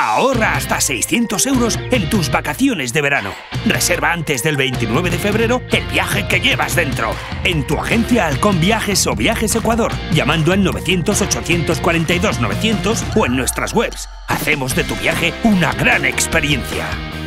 Ahorra hasta 600 € en tus vacaciones de verano. Reserva antes del 29 de febrero el viaje que llevas dentro. En tu agencia Halcón Viajes o Viajes Ecuador, llamando al 900-842-900 o en nuestras webs. Hacemos de tu viaje una gran experiencia.